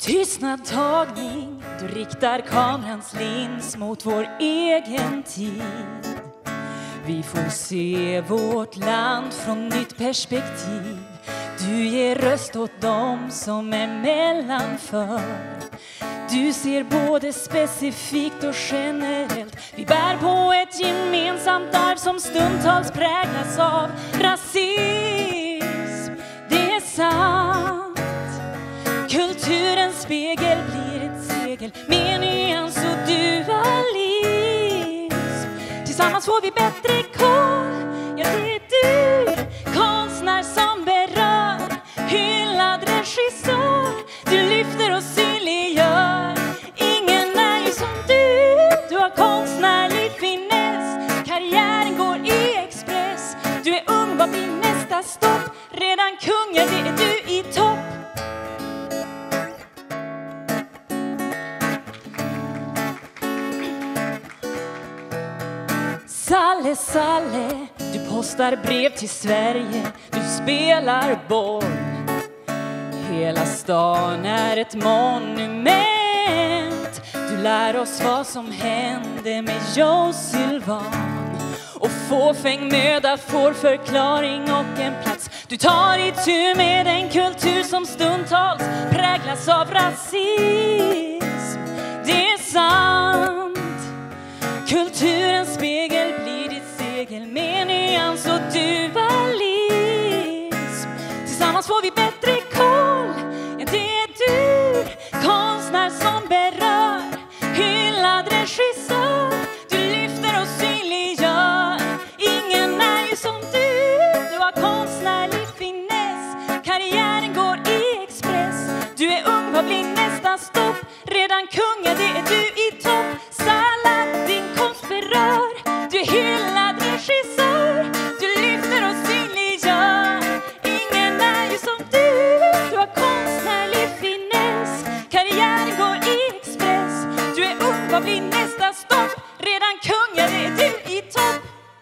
Tystnadtagning, du riktar kamerans lins mot vår egen tid. Vi får se vårt land från nytt perspektiv. Du ger röst åt dem som är mellanför. Du ser både specifikt och generellt. Vi bär på ett gemensamt arv som stundtals präglas av rasism. Det är sant. Kulturens spegel blir ett segel med nyans och dualism. Tillsammans får vi bättre koll. Ja, det är du, konstnär som berör, hyllad regissör. Du lyfter och synliggör. Ingen är ju som du. Du har konstnärlig finess. Karriären går i express. Du är ung, vad blir nästa stopp? Redan kung, ja, det är du i topp. Salle, Salle, du postar brev till Sverige. Du spelar boll. Hela stan är ett monument. Du lär oss vad som hände med Joe Sylvan. Och fåfäng möda får förklaring och en plats. Du tar itu med en kultur som stundtals präglas av rasism. Det är sant. Kulturens spegel blir ditt segel med nyans och dualism. Tillsammans får vi bättre koll. Ja, det är du, konstnär som berör, hyllad regissör. Du lyfter och synliggör. Ingen är ju som du. Du har konstnärlig finess. Karriären går i express. Du är ung, vad blir nästa stopp? Redan kung, ja, det är du i topp. Sallad, din konst berör. Du är hyllad regissör. Du lyfter och synliggör. Ingen är ju som du. Du har konstnärlig finess. Karriären går i express. Du är ung, vad blir nästa stopp? Redan kung, ja, det är du i topp.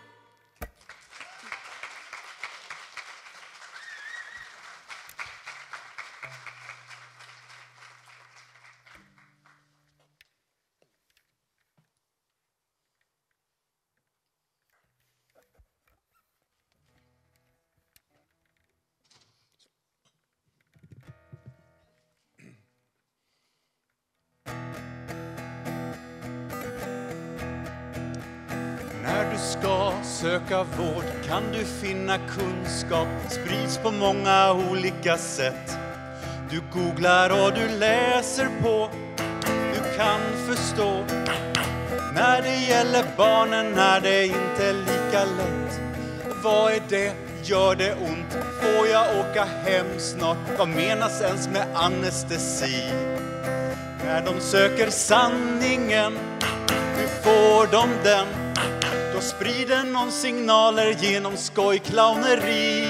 När du ska söka vård kan du finna kunskap, sprids på många olika sätt. Du googlar och du läser på, du kan förstå. När det gäller barnen är det inte lika lätt. Vad är det? Gör det ont? Får jag åka hem snart? Vad menas ens med anestesi? När de söker sanningen, hur får de den? Då sprider någon signaler genom skojklauneri.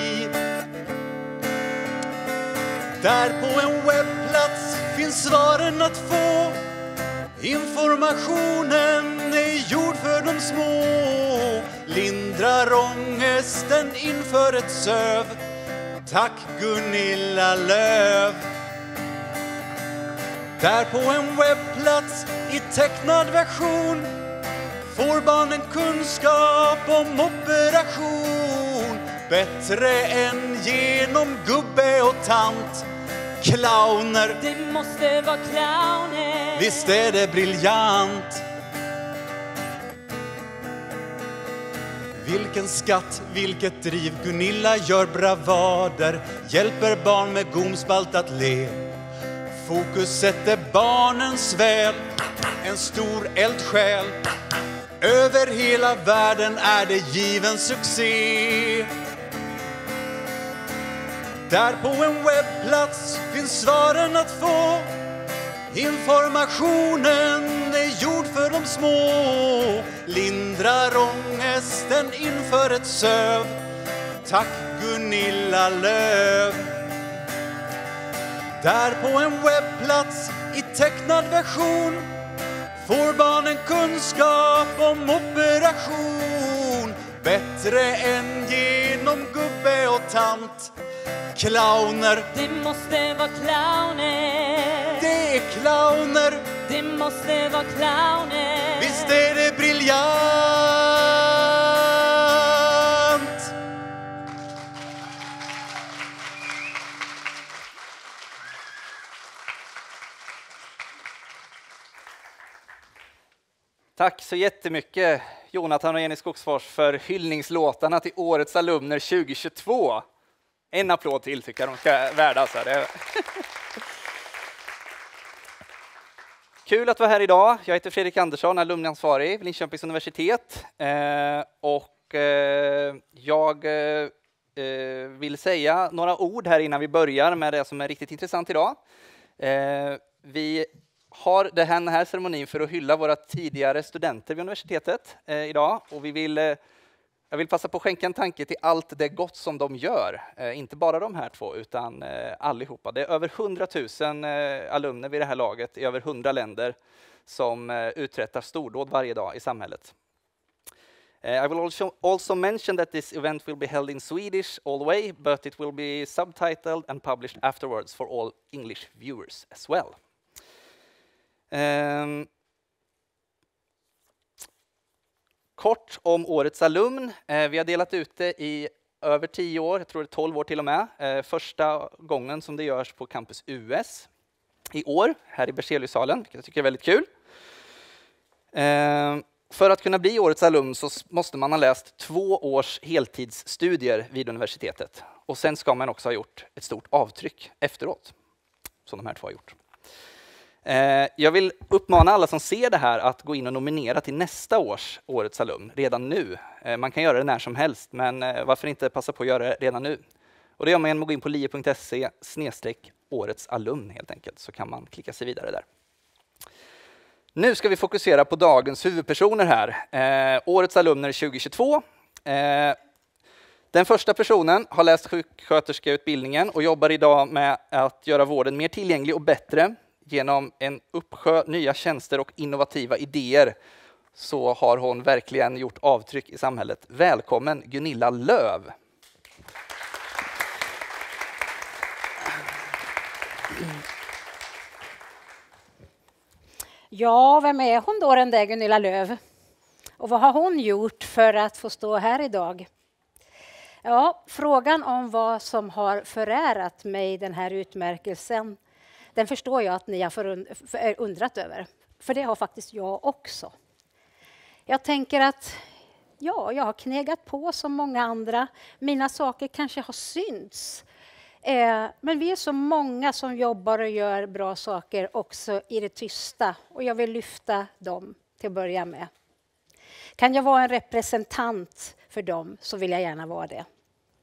Där på en webbplats finns svaren att få. Informationen är gjord för de små. Lindrar ångesten inför ett söv. Tack Gunilla Lööf. Där på en webbplats i tecknad version får barnen kunskap om operation. Bättre än genom gubbe och tant. Clowner, det måste vara clowner. Visst är det briljant. Vilken skatt, vilket driv. Gunilla gör bravader. Hjälper barn med gomspalt att le. Fokuset är barnens väl. En stor eldsjäl. Över hela världen är det given succé. Där på en webbplats finns svaren att få. Informationen är gjord för de små. Lindrar ångesten inför ett söv. Tack Gunilla Lööf. Där på en webbplats i tecknad version får barnen kunskap om operation. Bättre än genom gubbe och tant. Clowner, det måste vara clowner. Det är clowner. Det måste vara clowner. Visst är det briljant. Tack så jättemycket Jonathan och Jenny Skogsfors för hyllningslåtarna till årets alumner 2022. En applåd till tycker jag de ska värda. Så det. Kul att vara här idag. Jag heter Fredrik Andersson, alumnansvarig vid Linköpings universitet. Jag vill säga några ord här innan vi börjar med det som är riktigt intressant idag. Vi har den här ceremonin för att hylla våra tidigare studenter vid universitetet idag. Och jag vill passa på att skänka en tanke till allt det gott som de gör. Inte bara de här två, utan allihopa. Det är över 100 000 alumner vid det här laget i över 100 länder som uträttar stordåd varje dag i samhället. I will also mention that this event will be held in Swedish all the way, but it will be subtitled and published afterwards for all English viewers as well. Kort om årets alumn. Vi har delat ut det i över 10 år, jag tror det är 12 år till och med. Första gången som det görs på Campus US i år, här i Berzeliussalen, vilket jag tycker är väldigt kul. För att kunna bli årets alumn så måste man ha läst 2 års heltidsstudier vid universitetet. Och sen ska man också ha gjort ett stort avtryck efteråt, som de här två har gjort. Jag vill uppmana alla som ser det här att gå in och nominera till nästa årets alumn redan nu. Man kan göra det när som helst, men varför inte passa på att göra det redan nu? Och det gör man genom att gå in på lie.se/årets alumn helt enkelt, så kan man klicka sig vidare där. Nu ska vi fokusera på dagens huvudpersoner här. Årets alumner 2022. Den första personen har läst sjuksköterskeutbildningen och jobbar idag med att göra vården mer tillgänglig och bättre. Genom en uppsjö nya tjänster och innovativa idéer så har hon verkligen gjort avtryck i samhället. Välkommen Gunilla Löv. Ja, vem är hon då, den där Gunilla Löv? Och vad har hon gjort för att få stå här idag? Ja, frågan om vad som har förärat mig den här utmärkelsen, den förstår jag att ni har undrat över. För det har faktiskt jag också. Jag tänker att jag har knegat på som många andra. Mina saker kanske har synts. Men vi är så många som jobbar och gör bra saker också i det tysta. Och jag vill lyfta dem till att börja med. Kan jag vara en representant för dem så vill jag gärna vara det.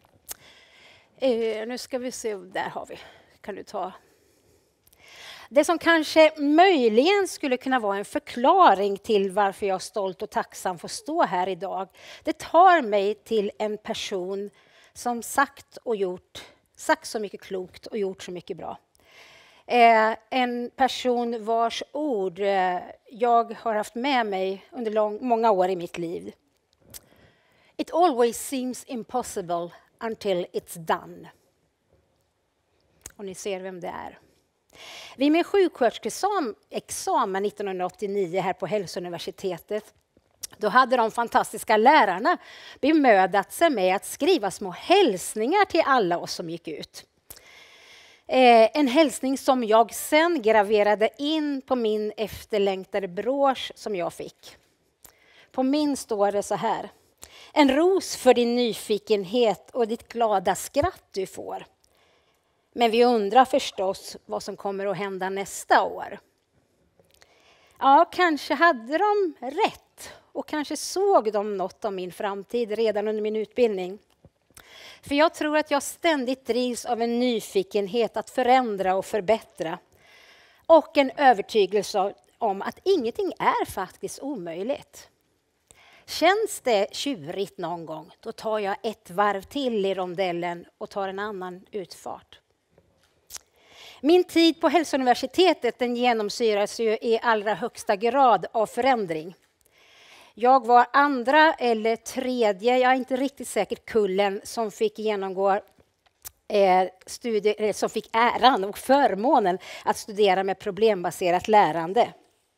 Nu ska vi se, där har vi. Kan du ta... Det som kanske möjligen skulle kunna vara en förklaring till varför jag är stolt och tacksam får stå här idag. Det tar mig till en person som sagt så mycket klokt och gjort så mycket bra. En person vars ord jag har haft med mig under många år i mitt liv. It always seems impossible until it's done. Och ni ser vem det är. Vid min sjuksköterskeexamen 1989 här på Hälsouniversitetet, då hade de fantastiska lärarna bemödat sig med att skriva små hälsningar till alla oss som gick ut. En hälsning som jag sen graverade in på min efterlängtade brosch som jag fick. På min står det så här: en ros för din nyfikenhet och ditt glada skratt du får. Men vi undrar förstås vad som kommer att hända nästa år. Ja, kanske hade de rätt och kanske såg de något av min framtid redan under min utbildning. För jag tror att jag ständigt drivs av en nyfikenhet att förändra och förbättra. Och en övertygelse om att ingenting är faktiskt omöjligt. Känns det tjurigt någon gång, då tar jag ett varv till i rondellen och tar en annan utfart. Min tid på Hälsouniversitetet den genomsyras ju i allra högsta grad av förändring. Jag var andra eller tredje, jag är inte riktigt säker, kullen som fick genomgå som fick äran och förmånen att studera med problembaserat lärande.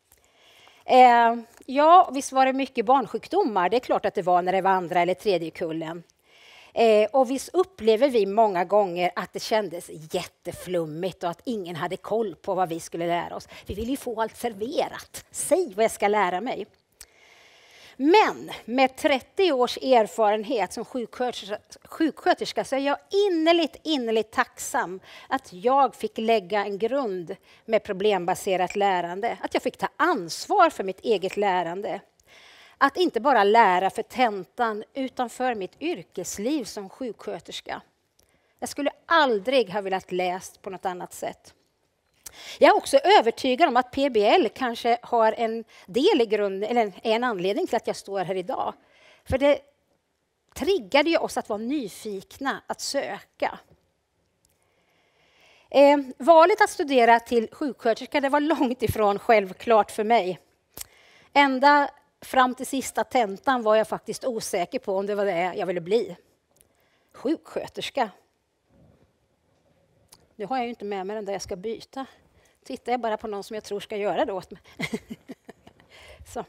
Ja, visst var det mycket barnsjukdomar. Det är klart att det var när det var andra eller tredje kullen. Och visst upplever vi många gånger att det kändes jätteflummigt och att ingen hade koll på vad vi skulle lära oss. Vi vill ju få allt serverat. Säg vad jag ska lära mig. Men med 30 års erfarenhet som sjuksköterska så är jag innerligt tacksam att jag fick lägga en grund med problembaserat lärande. Att jag fick ta ansvar för mitt eget lärande. Att inte bara lära för tentan utan för mitt yrkesliv som sjuksköterska. Jag skulle aldrig ha velat läst på något annat sätt. Jag är också övertygad om att PBL kanske har en del i grunden, eller en anledning till att jag står här idag. För det triggade ju oss att vara nyfikna, att söka. Valet att studera till sjuksköterska det var långt ifrån självklart för mig. Ända fram till sista tentan var jag faktiskt osäker på om det var det jag ville bli. Sjuksköterska. Nu har jag ju inte med mig den där jag ska byta. Tittar jag bara på någon som jag tror ska göra det åt mig. Så.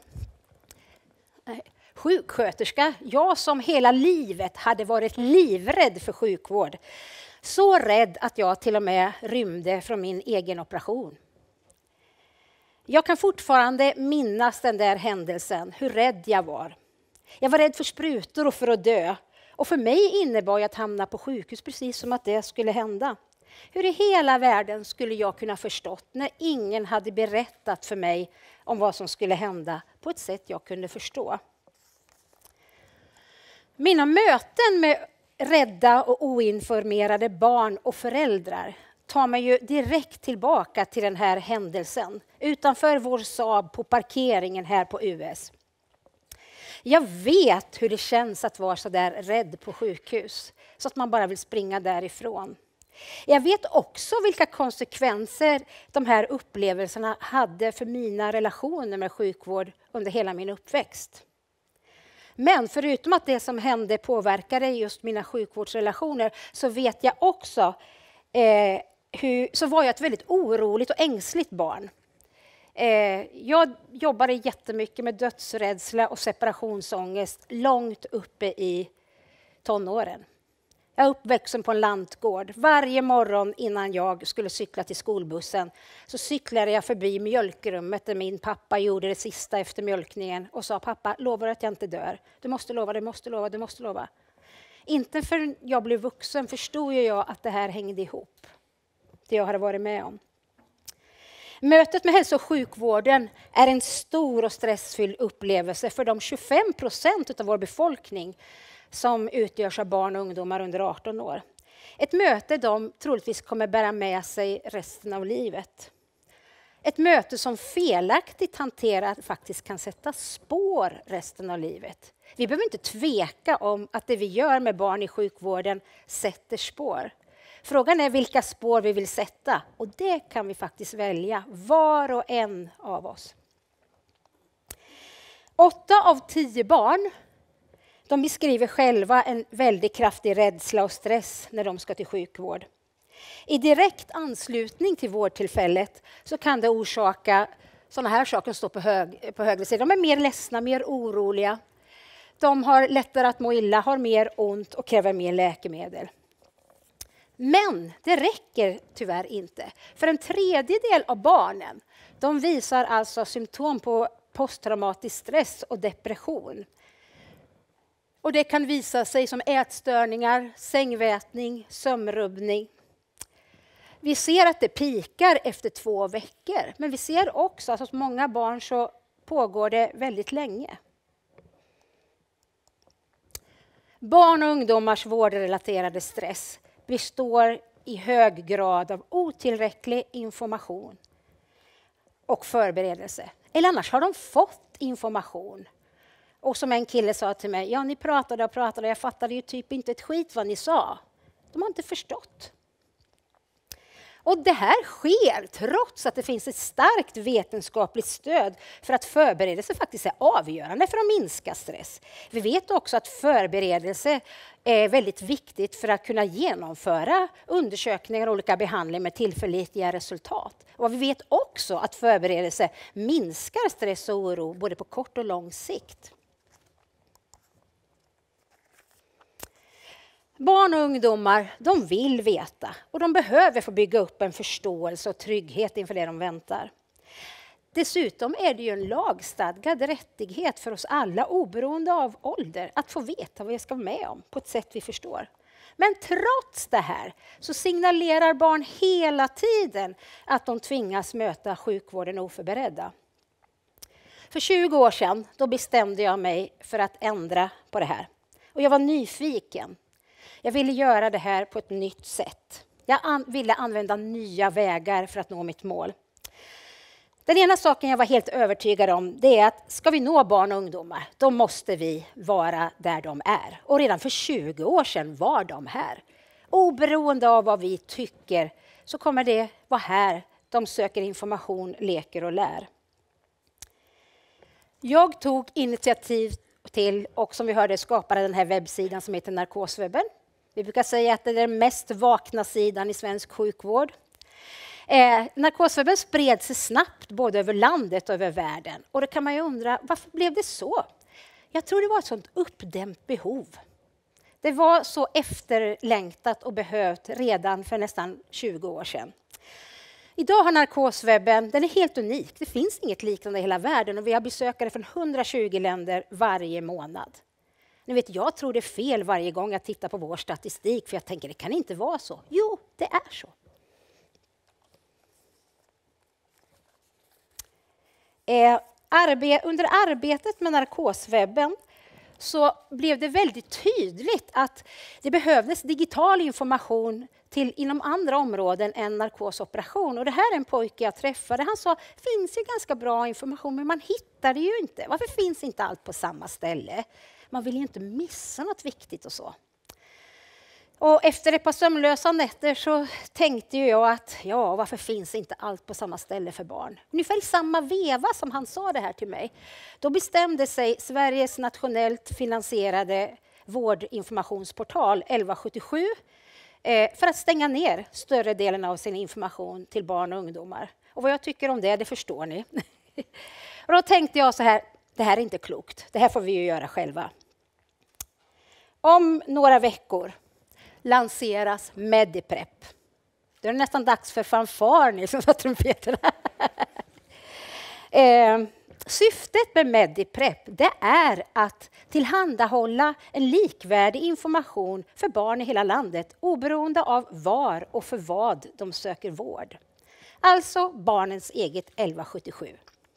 Sjuksköterska. Jag som hela livet hade varit livrädd för sjukvård. Så rädd att jag till och med rymde från min egen operation. Jag kan fortfarande minnas den där händelsen, hur rädd jag var. Jag var rädd för sprutor och för att dö. Och för mig innebar jag att hamna på sjukhus precis som att det skulle hända. Hur i hela världen skulle jag kunna förstått när ingen hade berättat för mig om vad som skulle hända på ett sätt jag kunde förstå. Mina möten med rädda och oinformerade barn och föräldrar tar mig ju direkt tillbaka till den här händelsen utanför vår Saab på parkeringen här på US. Jag vet hur det känns att vara så där rädd på sjukhus så att man bara vill springa därifrån. Jag vet också vilka konsekvenser de här upplevelserna hade för mina relationer med sjukvård under hela min uppväxt. Men förutom att det som hände påverkade just mina sjukvårdsrelationer så vet jag också så var jag ett väldigt oroligt och ängsligt barn. Jag jobbade jättemycket med dödsrädsla och separationsångest långt uppe i tonåren. Jag är uppvuxen på en lantgård. Varje morgon innan jag skulle cykla till skolbussen så cyklade jag förbi mjölkrummet där min pappa gjorde det sista efter mjölkningen och sa pappa, lovar att jag inte dör. Du måste lova, du måste lova, du måste lova. Inte förrän jag blev vuxen förstod jag att det här hängde ihop. Det jag hade varit med om. Mötet med hälso- och sjukvården är en stor och stressfylld upplevelse för de 25% av vår befolkning som utgörs av barn och ungdomar under 18 år. Ett möte de troligtvis kommer bära med sig resten av livet. Ett möte som felaktigt hanterat faktiskt kan sätta spår resten av livet. Vi behöver inte tveka om att det vi gör med barn i sjukvården sätter spår. Frågan är vilka spår vi vill sätta och det kan vi faktiskt välja, var och en av oss. 8 av 10 barn de beskriver själva en väldigt kraftig rädsla och stress när de ska till sjukvård. I direkt anslutning till vårdtillfället så kan det orsaka sådana här saker som står på högre sida. De är mer ledsna, mer oroliga. De har lättare att må illa, har mer ont och kräver mer läkemedel. Men det räcker tyvärr inte. För en tredjedel av barnen de visar alltså symptom på posttraumatisk stress och depression. Och det kan visa sig som ätstörningar, sängvätning, sömnrubbning. Vi ser att det pikar efter 2 veckor. Men vi ser också att hos många barn så pågår det väldigt länge. Barn och ungdomars vårdrelaterade stress består i hög grad av otillräcklig information och förberedelse. Eller annars har de fått information. Och som en kille sa till mig, ja ni pratade och pratade, jag fattade ju typ inte ett skit vad ni sa. De har inte förstått. Och det här sker trots att det finns ett starkt vetenskapligt stöd för att förberedelse faktiskt är avgörande för att minska stress. Vi vet också att förberedelse är väldigt viktigt för att kunna genomföra undersökningar och olika behandlingar med tillförlitliga resultat. Och vi vet också att förberedelse minskar stress och oro både på kort och lång sikt. Barn och ungdomar, de vill veta och de behöver få bygga upp en förståelse och trygghet inför det de väntar. Dessutom är det ju en lagstadgad rättighet för oss alla, oberoende av ålder, att få veta vad vi ska vara med om på ett sätt vi förstår. Men trots det här så signalerar barn hela tiden att de tvingas möta sjukvården oförberedda. För 20 år sedan då bestämde jag mig för att ändra på det här. Och jag var nyfiken. Jag ville göra det här på ett nytt sätt. Jag ville använda nya vägar för att nå mitt mål. Den ena saken jag var helt övertygad om det är att ska vi nå barn och ungdomar, då måste vi vara där de är. Och redan för 20 år sedan var de här. Oberoende av vad vi tycker så kommer det vara här de söker information, leker och lär. Jag tog initiativ till och som vi hörde skapade den här webbsidan som heter Narkoswebben. Vi brukar säga att det är den mest vakna sidan i svensk sjukvård. Narkoswebben spred sig snabbt både över landet och över världen. Och då kan man ju undra, varför blev det så? Jag tror det var ett sånt uppdämt behov. Det var så efterlängtat och behövt redan för nästan 20 år sedan. Idag har Narkoswebben, den är helt unik. Det finns inget liknande i hela världen och vi har besökare från 120 länder varje månad. Ni vet, jag tror det är fel varje gång jag tittar på vår statistik för jag tänker det kan inte vara så. Jo, det är så. Under arbetet med Narkoswebben så blev det väldigt tydligt att det behövdes digital information inom andra områden än narkosoperation. Och det här är en pojke jag träffade. Han sa, det finns ju ganska bra information men man hittar det ju inte. Varför finns inte allt på samma ställe? Man vill ju inte missa något viktigt och så. Och efter ett par sömnlösa nätter så tänkte jag att varför finns inte allt på samma ställe för barn? Ungefär i samma veva som han sa det här till mig. Då bestämde sig Sveriges nationellt finansierade vårdinformationsportal 1177 för att stänga ner större delen av sin information till barn och ungdomar. Och vad jag tycker om det förstår ni. Och då tänkte jag så här, det här är inte klokt. Det här får vi ju göra själva. Om några veckor lanseras Mediprep. Det är nästan dags för fanfar ni som var trumpeterna. Syftet med Mediprep det är att tillhandahålla en likvärdig information för barn i hela landet oberoende av var och för vad de söker vård. Alltså barnens eget 1177.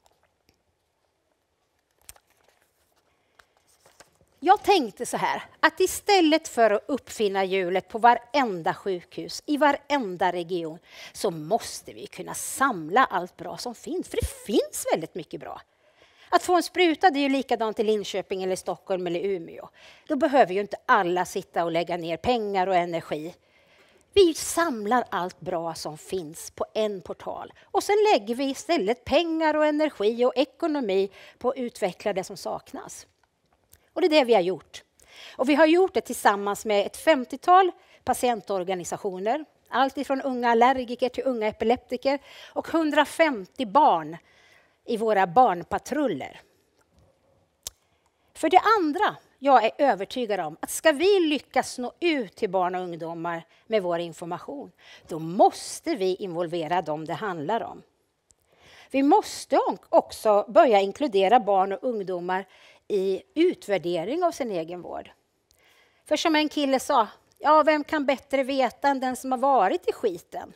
Jag tänkte så här, att istället för att uppfinna hjulet på varenda sjukhus, i varenda region, så måste vi kunna samla allt bra som finns. För det finns väldigt mycket bra. Att få en spruta det är ju likadant i Linköping, eller Stockholm eller Umeå. Då behöver ju inte alla sitta och lägga ner pengar och energi. Vi samlar allt bra som finns på en portal. Och sen lägger vi istället pengar och energi och ekonomi på att utveckla det som saknas. Och det är det vi har gjort. Och vi har gjort det tillsammans med ett 50-tal patientorganisationer. Allt ifrån unga allergiker till unga epileptiker. Och 150 barn i våra barnpatruller. För det andra, jag är övertygad om att ska vi lyckas nå ut till barn och ungdomar med vår information, då måste vi involvera dem det handlar om. Vi måste också börja inkludera barn och ungdomar i utvärdering av sin egen vård. För som en kille sa, vem kan bättre veta än den som har varit i skiten?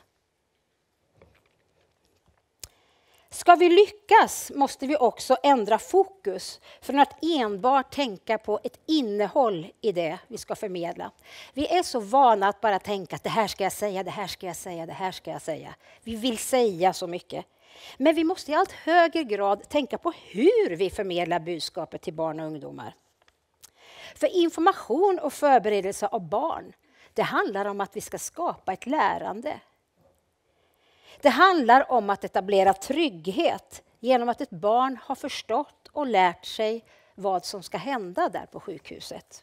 Ska vi lyckas måste vi också ändra fokus från att enbart tänka på ett innehåll i det vi ska förmedla. Vi är så vana att bara tänka att det här ska jag säga, det här ska jag säga, det här ska jag säga. Vi vill säga så mycket. Men vi måste i allt högre grad tänka på hur vi förmedlar budskapet till barn och ungdomar. För information och förberedelse av barn, det handlar om att vi ska skapa ett lärande. Det handlar om att etablera trygghet genom att ett barn har förstått och lärt sig vad som ska hända där på sjukhuset.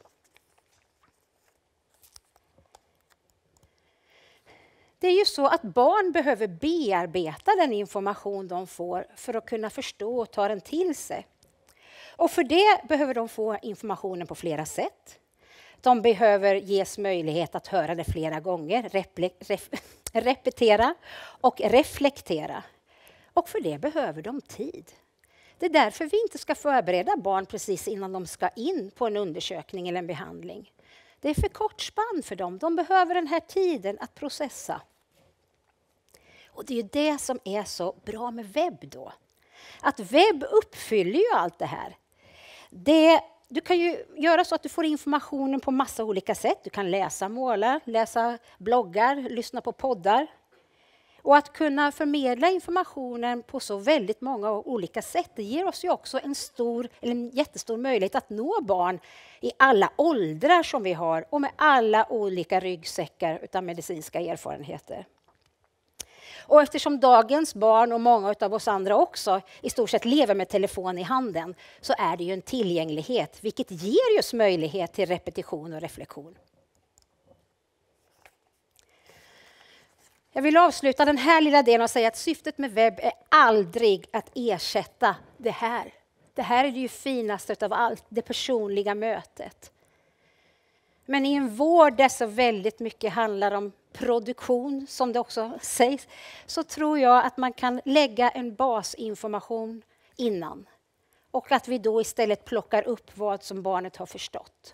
Det är ju så att barn behöver bearbeta den information de får för att kunna förstå och ta den till sig. Och för det behöver de få informationen på flera sätt. De behöver ges möjlighet att höra det flera gånger, repetera och reflektera. Och för det behöver de tid. Det är därför vi inte ska förbereda barn precis innan de ska in på en undersökning eller en behandling. Det är för kort spann för dem. De behöver den här tiden att processa. Och det är det som är så bra med webb då. Att webb uppfyller ju allt det här. Du kan ju göra så att du får informationen på massa olika sätt. Du kan läsa, måla, läsa bloggar, lyssna på poddar. Och att kunna förmedla informationen på så väldigt många olika sätt, det ger oss ju också en jättestor möjlighet att nå barn i alla åldrar som vi har och med alla olika ryggsäckar utav medicinska erfarenheter. Och eftersom dagens barn och många av oss andra också i stort sett lever med telefon i handen, så är det ju en tillgänglighet, vilket ger just möjlighet till repetition och reflektion. Jag vill avsluta den här lilla delen och säga att syftet med webb är aldrig att ersätta det här. Det här är det ju finaste av allt, det personliga mötet. Men i en vård där så väldigt mycket handlar om produktion, som det också sägs, så tror jag att man kan lägga en basinformation innan. Och att vi då istället plockar upp vad som barnet har förstått.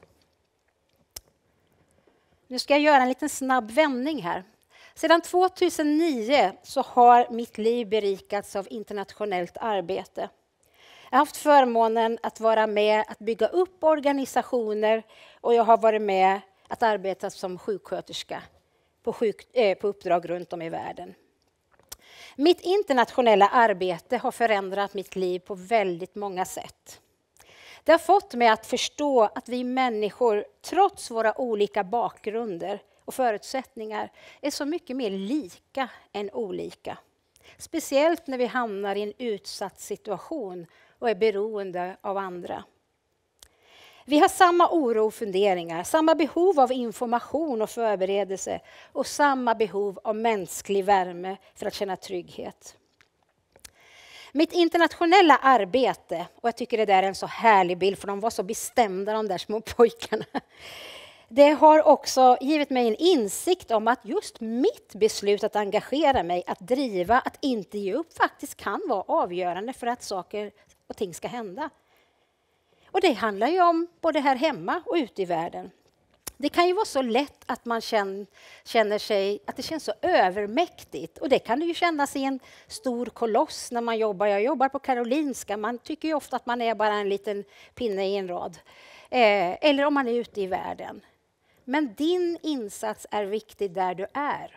Nu ska jag göra en liten snabb vändning här. Sedan 2009 så har mitt liv berikats av internationellt arbete. Jag har haft förmånen att vara med att bygga upp organisationer och jag har varit med att arbeta som sjuksköterska på uppdrag runt om i världen. Mitt internationella arbete har förändrat mitt liv på väldigt många sätt. Det har fått mig att förstå att vi människor, trots våra olika bakgrunder och förutsättningar, är så mycket mer lika än olika. Speciellt när vi hamnar i en utsatt situation och är beroende av andra. Vi har samma oro och funderingar, samma behov av information och förberedelse och samma behov av mänsklig värme för att känna trygghet. Mitt internationella arbete, och jag tycker det där är en så härlig bild för de var så bestämda de där små pojkarna. Det har också givit mig en insikt om att just mitt beslut att engagera mig, att driva, att inte ge upp faktiskt kan vara avgörande för att saker och ting ska hända. Och det handlar ju om både här hemma och ute i världen. Det kan ju vara så lätt att man känner sig, att det känns så övermäktigt. Och det kan det ju kännas i en stor koloss när man jobbar. Jag jobbar på Karolinska. Man tycker ju ofta att man är bara en liten pinne i en rad. Eller om man är ute i världen. Men din insats är viktig där du är.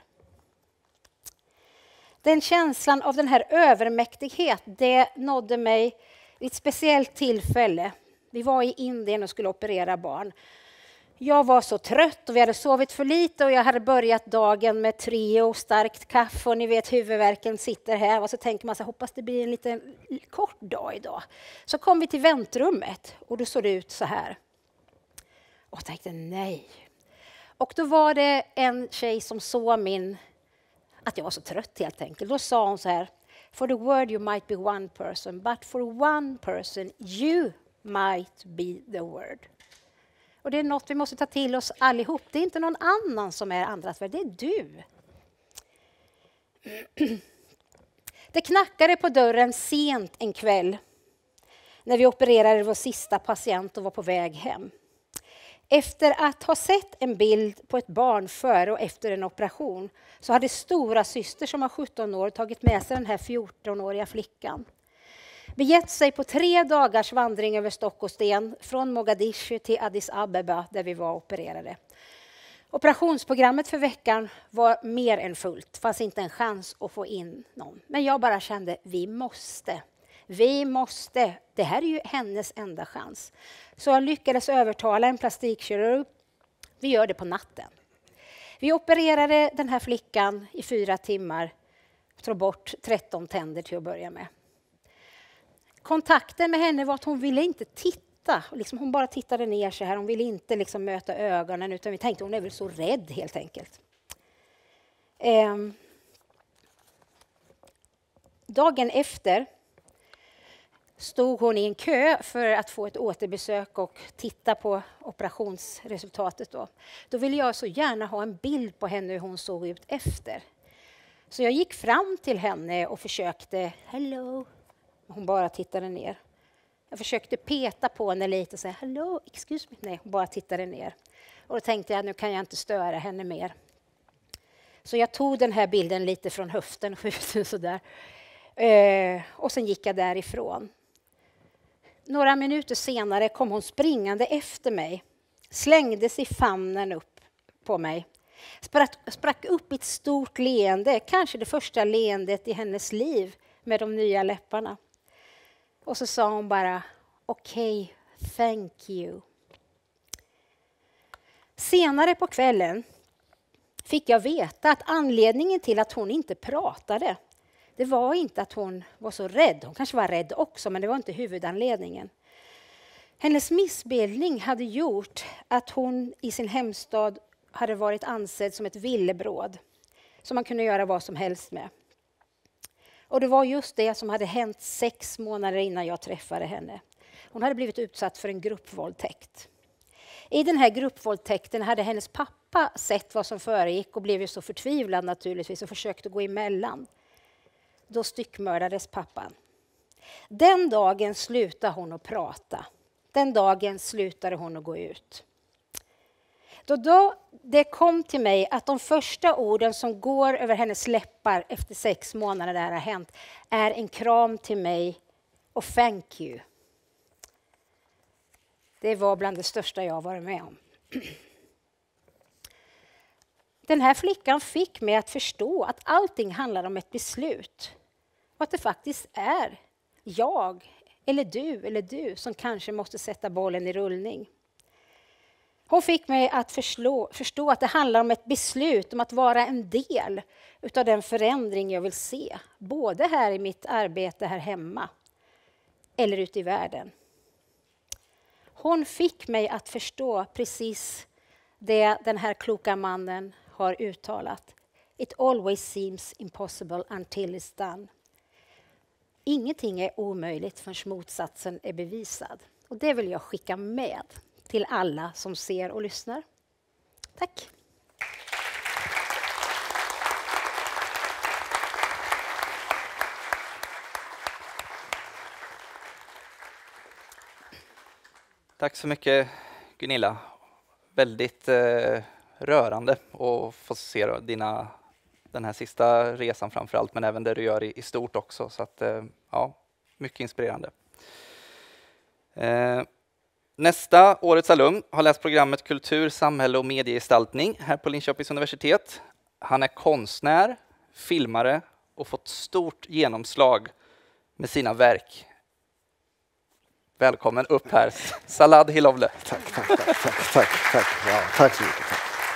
Den känslan av den här övermäktighet, det nådde mig vid ett speciellt tillfälle. Vi var i Indien och skulle operera barn. Jag var så trött och vi hade sovit för lite och jag hade börjat dagen med Treo, starkt kaffe och ni vet huvudvärken sitter här och så tänker man så hoppas det blir en liten kort dag idag. Så kom vi till väntrummet och då såg det ut så här. Och jag tänkte nej. Och då var det en tjej som såg att jag var så trött helt enkelt. Då sa hon så här: For the word you might be one person, but for one person you might be the word. Och det är något vi måste ta till oss allihop. Det är inte någon annan som är andras värld, det är du. Det knackade på dörren sent en kväll när vi opererade vår sista patient och var på väg hem. Efter att ha sett en bild på ett barn före och efter en operation så hade stora syster som var 17 år tagit med sig den här 14-åriga flickan. Begett sig på 3 dagars vandring över stock och sten från Mogadishu till Addis Abeba där vi var opererade. Operationsprogrammet för veckan var mer än fullt. Det fanns inte en chans att få in någon. Men jag bara kände, vi måste. Det här är ju hennes enda chans. Så jag lyckades övertala en plastikkirurg. Vi gör det på natten. Vi opererade den här flickan i 4 timmar. dra bort 13 tänder till att börja med. Kontakten med henne var att hon ville inte titta. Liksom hon bara tittade ner så här. Hon ville inte liksom möta ögonen, utan vi tänkte hon är väl så rädd helt enkelt. Dagen efter stod hon i en kö för att få ett återbesök och titta på operationsresultatet. Då ville jag så gärna ha en bild på henne hur hon såg ut efter. Så jag gick fram till henne och försökte, hello. Hon bara tittade ner. Jag försökte peta på henne lite och säga, hello, excuse me. Nej, hon bara tittade ner. Och då tänkte jag, nu kan jag inte störa henne mer. Så jag tog den här bilden lite från höften och sådär. Och sen gick jag därifrån. Några minuter senare kom hon springande efter mig. Slängde sig i famnen upp på mig. Sprack upp i ett stort leende. Kanske det första leendet i hennes liv med de nya läpparna. Och så sa hon bara, okej, thank you. Senare på kvällen fick jag veta att anledningen till att hon inte pratade, det var inte att hon var så rädd. Hon kanske var rädd också, men det var inte huvudanledningen. Hennes missbildning hade gjort att hon i sin hemstad hade varit ansedd som ett villebråd som man kunde göra vad som helst med. Och det var just det som hade hänt 6 månader innan jag träffade henne. Hon hade blivit utsatt för en gruppvåldtäkt. I den här gruppvåldtäkten hade hennes pappa sett vad som föregick och blev ju så förtvivlad naturligtvis och försökte gå emellan. Då styckmördades pappan. Den dagen slutade hon att prata. Den dagen slutade hon att gå ut. Då det kom till mig att de första orden som går över hennes läppar efter 6 månader det här har hänt är en kram till mig och thank you. Det var bland det största jag varit med om. Den här flickan fick mig att förstå att allting handlar om ett beslut. Och att det faktiskt är jag eller du som kanske måste sätta bollen i rullning. Hon fick mig att förstå att det handlar om ett beslut, om att vara en del utav den förändring jag vill se. Både här i mitt arbete här hemma eller ute i världen. Hon fick mig att förstå precis det den här kloka mannen har uttalat. It always seems impossible until it's done. Ingenting är omöjligt förrän motsatsen är bevisad. Och det vill jag skicka med till alla som ser och lyssnar. Tack. Tack så mycket Gunilla. Väldigt rörande att få se den här sista resan framför allt, men även det du gör i stort också. Så att, ja, mycket inspirerande. Nästa årets alumn har läst programmet Kultur, samhälle och mediegestaltning här på Linköpings universitet. Han är konstnär, filmare och fått stort genomslag med sina verk. Välkommen upp här, Salad Hilovle. Tack. Ja, tack så mycket.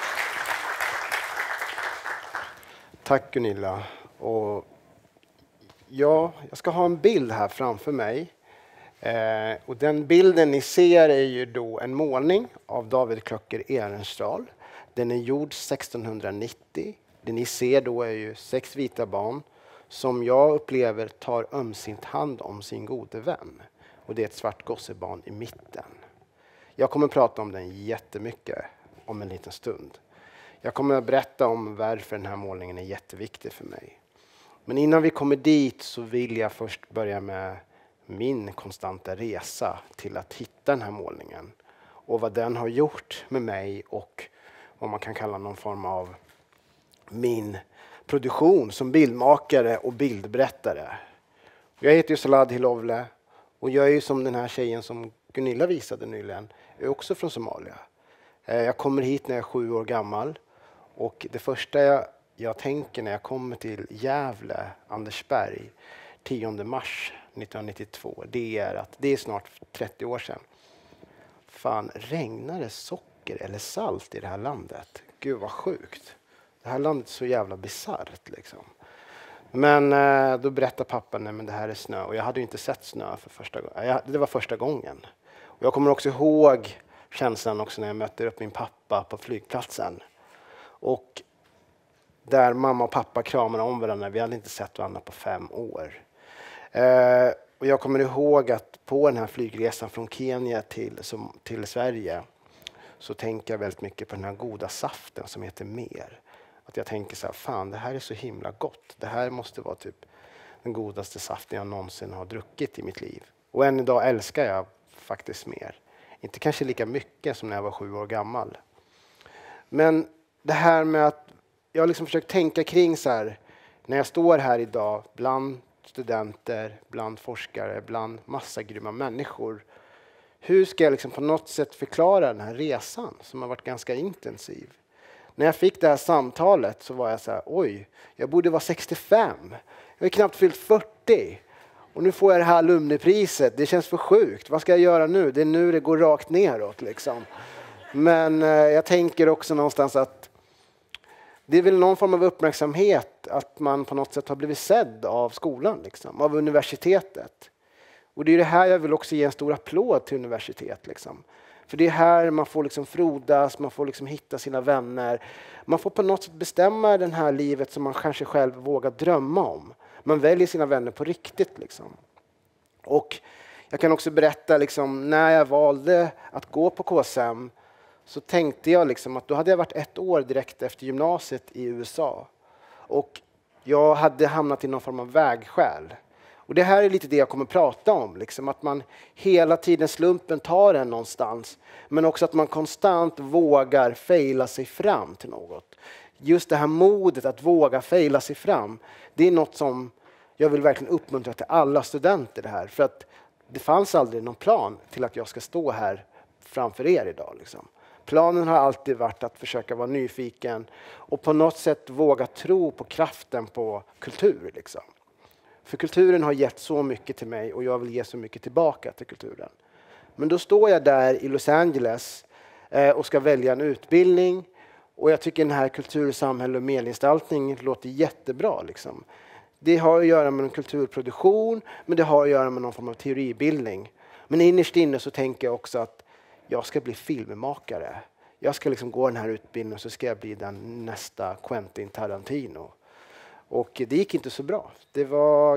Tack Gunilla. Och ja, jag ska ha en bild här framför mig. Och den bilden ni ser är ju då en målning av David Klöcker Ehrenstrahl. Den är gjord 1690. Det ni ser då är ju 6 vita barn som jag upplever tar ömsint hand om sin gode vän. Och det är ett svart gossebarn i mitten. Jag kommer att prata om den jättemycket om en liten stund. Jag kommer att berätta om varför den här målningen är jätteviktig för mig. Men innan vi kommer dit så vill jag först börja med min konstanta resa till att hitta den här målningen. Och vad den har gjort med mig och vad man kan kalla någon form av min produktion som bildmakare och bildberättare. Jag heter ju Salad Hilovle och jag är ju som den här tjejen som Gunilla visade nyligen, är också från Somalia. Jag kommer hit när jag är 7 år gammal och det första jag tänker när jag kommer till Gävle, Andersberg, 10 mars 1992, det är att det är snart 30 år sedan. Fan, regnar det socker eller salt i det här landet? Gud vad sjukt. Det här landet är så jävla bisarrt liksom. Men då berättade pappa, nej men det här är snö. Och jag hade ju inte sett snö för första gången. Det var första gången. Och jag kommer också ihåg känslan också när jag mötte upp min pappa på flygplatsen. Och där mamma och pappa kramade om varandra. Vi hade inte sett varandra på 5 år. Och jag kommer ihåg att på den här flygresan från Kenya till Sverige så tänker jag väldigt mycket på den här goda saften som heter mer. Att jag tänker så här, fan det här är så himla gott. Det här måste vara typ den godaste saften jag någonsin har druckit i mitt liv. Och än idag älskar jag faktiskt mer. Inte kanske lika mycket som när jag var 7 år gammal. Men det här med att jag har liksom försökt tänka kring så här, när jag står här idag bland studenter, bland forskare, bland massa grymma människor. Hur ska jag liksom på något sätt förklara den här resan som har varit ganska intensiv? När jag fick det här samtalet så var jag så här, oj, jag borde vara 65. Jag är knappt fyllt 40. Och nu får jag det här alumnipriset. Det känns för sjukt. Vad ska jag göra nu? Det är nu det går rakt neråt liksom. Men jag tänker också någonstans att det är väl någon form av uppmärksamhet att man på något sätt har blivit sedd av skolan, liksom, av universitetet. Och det är det här jag vill också ge en stor applåd till universitet. Liksom. För det är här man får liksom frodas, man får liksom hitta sina vänner. Man får på något sätt bestämma det här livet som man kanske själv vågar drömma om. Man väljer sina vänner på riktigt. Liksom. Och jag kan också berätta liksom, när jag valde att gå på KSM så tänkte jag liksom att då hade jag varit 1 år direkt efter gymnasiet i USA. Och jag hade hamnat i någon form av vägskäl. Och det här är lite det jag kommer prata om. Liksom, att man hela tiden slumpen tar en någonstans. Men också att man konstant vågar fejla sig fram till något. Just det här modet att våga fejla sig fram. Det är något som jag vill verkligen uppmuntra till alla studenter. Det här. För att det fanns aldrig någon plan till att jag ska stå här framför er idag. Liksom. Planen har alltid varit att försöka vara nyfiken och på något sätt våga tro på kraften på kultur. Liksom. För kulturen har gett så mycket till mig och jag vill ge så mycket tillbaka till kulturen. Men då står jag där i Los Angeles och ska välja en utbildning. Och jag tycker den här kultur, samhälle och mediegestaltning låter jättebra. Liksom. Det har att göra med en kulturproduktion, men det har att göra med någon form av teoribildning. Men innerst inne så tänker jag också att jag ska bli filmmakare. Jag ska liksom gå den här utbildningen och så ska jag bli den nästa Quentin Tarantino. Och det gick inte så bra. Det var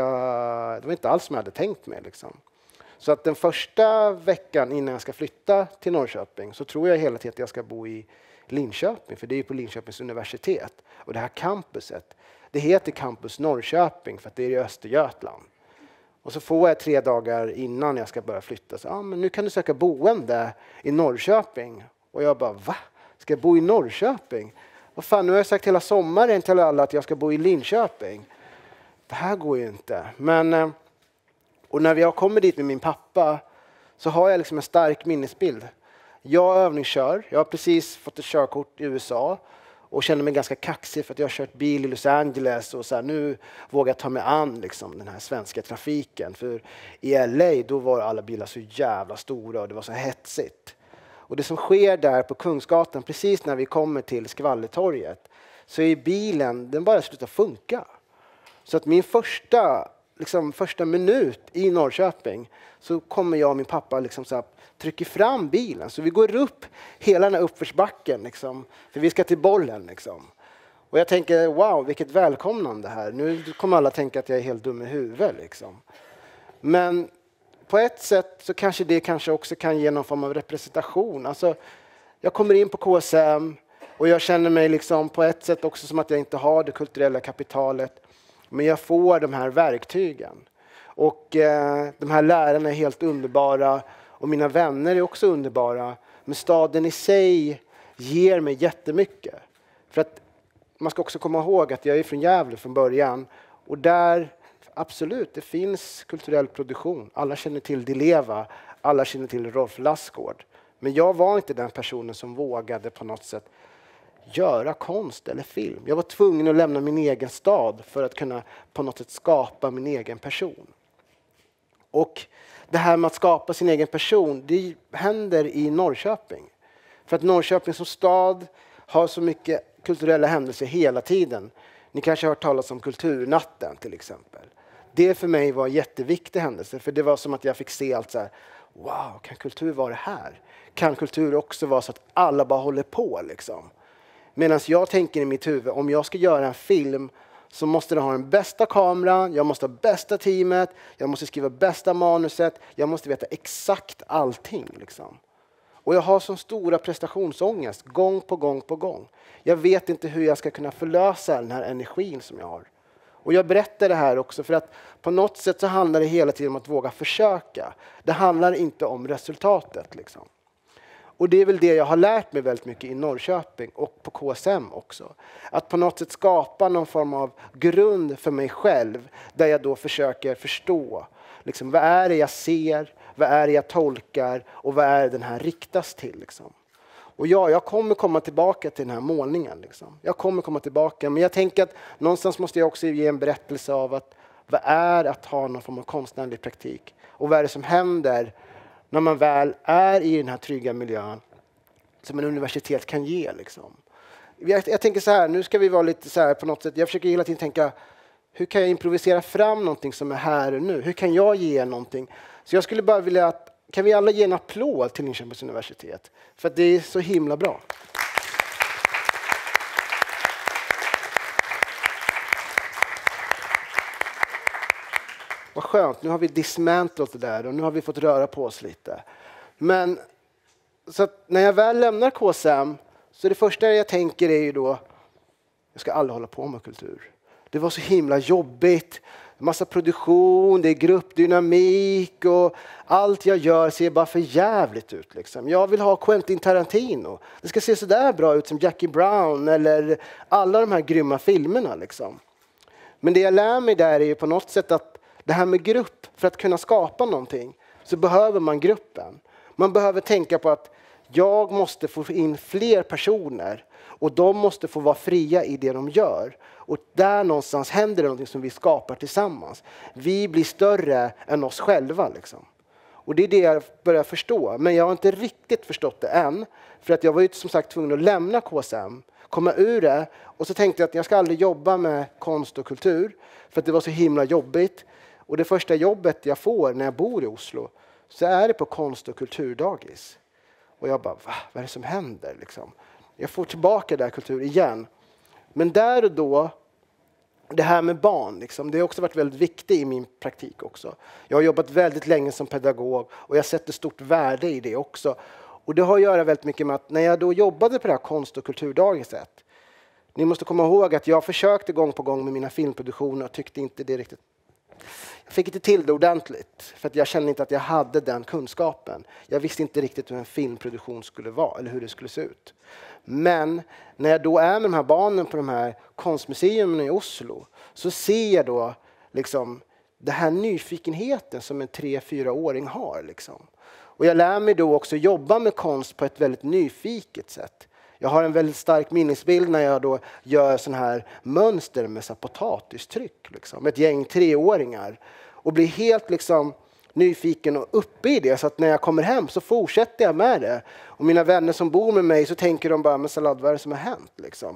inte alls som jag hade tänkt mig. Liksom. Så att den första veckan innan jag ska flytta till Norrköping så tror jag hela tiden att jag ska bo i Linköping. För det är ju på Linköpings universitet. Och det här campuset, det heter Campus Norrköping för att det är i Östergötland. Och så får jag 3 dagar innan jag ska börja flytta. Så, men nu kan du söka boende i Norrköping. Och jag bara, va? Ska jag bo i Norrköping? Vad fan, nu har jag sagt hela sommaren till alla att jag ska bo i Linköping. Det här går ju inte. Men, och när jag kommer dit med min pappa så har jag liksom en stark minnesbild. Jag övningskör. Jag har precis fått ett körkort i USA. Och känner mig ganska kaxig för att jag har kört bil i Los Angeles. Och så här, nu vågar jag ta mig an liksom, den här svenska trafiken. För i LA då var alla bilar så jävla stora och det var så hetsigt. Och det som sker där på Kungsgatan, precis när vi kommer till Skvalletorget, så är bilen, den bara slutar funka. Så att min första minut i Norrköping så kommer jag och min pappa liksom så här, trycker fram bilen. Så vi går upp hela den här uppförsbacken, liksom, för vi ska till bollen. Liksom. Och jag tänker, wow, vilket välkomnande här. Nu kommer alla tänka att jag är helt dum i huvudet. Liksom. Men på ett sätt så kanske det också kan ge någon form av representation. Alltså, jag kommer in på KSM och jag känner mig liksom på ett sätt också som att jag inte har det kulturella kapitalet. Men jag får de här verktygen. Och de här lärarna är helt underbara. Och mina vänner är också underbara. Men staden i sig ger mig jättemycket. För att man ska också komma ihåg att jag är från Gävle från början. Och där, absolut, det finns kulturell produktion. Alla känner till Di Leva. Alla känner till Rolf Lassgård. Men jag var inte den personen som vågade på något sätt göra konst eller film. Jag var tvungen att lämna min egen stad för att kunna på något sätt skapa min egen person. Och det här med att skapa sin egen person, det händer i Norrköping. För att Norrköping som stad har så mycket kulturella händelser hela tiden. Ni kanske har hört talas om Kulturnatten till exempel. Det för mig var en jätteviktig händelse, för det var som att jag fick se allt så här. Wow, kan kultur vara det här? Kan kultur också vara så att alla bara håller på liksom? Medan jag tänker i mitt huvud, om jag ska göra en film så måste den ha den bästa kameran, jag måste ha bästa teamet, jag måste skriva bästa manuset, jag måste veta exakt allting liksom. Och jag har så stora prestationsångest gång på gång på gång. Jag vet inte hur jag ska kunna förlösa den här energin som jag har. Och jag berättar det här också för att på något sätt så handlar det hela tiden om att våga försöka. Det handlar inte om resultatet liksom. Och det är väl det jag har lärt mig väldigt mycket i Norrköping och på KSM också. Att på något sätt skapa någon form av grund för mig själv där jag då försöker förstå liksom, vad är det jag ser, vad är det jag tolkar och vad är det den här riktas till liksom. Och jag kommer komma tillbaka till den här målningen liksom. Jag kommer komma tillbaka, men jag tänker att någonstans måste jag också ge en berättelse av att vad är att ha någon form av konstnärlig praktik och vad är det som händer när man väl är i den här trygga miljön som en universitet kan ge liksom. Jag tänker så här, nu ska vi vara lite så här på något sätt, jag försöker hela tiden tänka hur kan jag improvisera fram någonting som är här och nu? Hur kan jag ge någonting? Så jag skulle bara vilja att, kan vi alla ge en applåd till Linköpings universitet? För att det är så himla bra. Vad skönt, nu har vi dismantlat det där och nu har vi fått röra på oss lite. Men så att när jag väl lämnar KSM så det första jag tänker är ju då, jag ska aldrig hålla på med kultur. Det var så himla jobbigt. Massa produktion, det är gruppdynamik och allt jag gör ser bara för jävligt ut. Liksom. Jag vill ha Quentin Tarantino. Det ska se så där bra ut som Jackie Brown eller alla de här grymma filmerna. Liksom. Men det jag lär mig där är ju på något sätt att det här med grupp, för att kunna skapa någonting så behöver man gruppen. Man behöver tänka på att jag måste få in fler personer och de måste få vara fria i det de gör. Och där någonstans händer det någonting som vi skapar tillsammans. Vi blir större än oss själva. Liksom. Och det är det jag börjar förstå. Men jag har inte riktigt förstått det än. För att jag var ju som sagt tvungen att lämna KSM. Komma ur det. Och så tänkte jag att jag ska aldrig jobba med konst och kultur. För att det var så himla jobbigt. Och det första jobbet jag får när jag bor i Oslo. Så är det på konst- och kulturdagis. Och jag bara, vad är det som händer? Liksom. Jag får tillbaka där kultur igen. Men där och då, det här med barn, liksom, det har också varit väldigt viktigt i min praktik också. Jag har jobbat väldigt länge som pedagog och jag sätter stort värde i det också. Och det har att göra väldigt mycket med att när jag då jobbade på det här konst- och kulturdagiset, ni måste komma ihåg att jag försökte gång på gång med mina filmproduktioner och tyckte inte det riktigt. Jag fick inte till det ordentligt för att jag kände inte att jag hade den kunskapen. Jag visste inte riktigt hur en filmproduktion skulle vara eller hur det skulle se ut. Men när jag då är med de här barnen på de här konstmuseerna i Oslo så ser jag då liksom den här nyfikenheten som en 3-4-åring har. Liksom. Och jag lär mig då också jobba med konst på ett väldigt nyfiket sätt. Jag har en väldigt stark minnesbild när jag då gör sån här mönster med så potatistryck. Liksom, ett gäng 3-åringar. Och blir helt liksom nyfiken och uppe i det. Så att när jag kommer hem så fortsätter jag med det. Och mina vänner som bor med mig så tänker de bara, men Salad, vad är det som har hänt? Liksom?